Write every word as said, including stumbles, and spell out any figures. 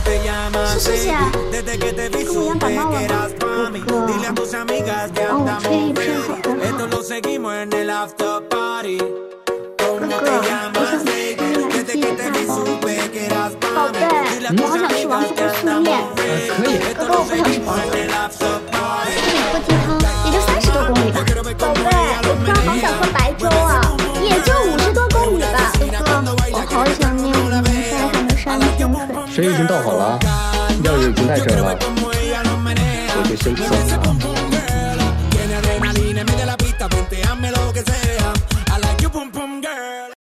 谢谢。跟我一样感冒了吗？哥哥，帮我吹一吹好不好？哥哥，我想去买南极大包。宝贝，我好想吃王子的素面。 可以。 哥哥，我不想吃王子。这里喝鸡汤也就三十多公里吧。宝贝，我突然好想喝白粥啊，也就五十多公里吧。哥哥，我好想念我们山上的山泉水。 水已经倒好了，料也已经在这儿了，我就先走了。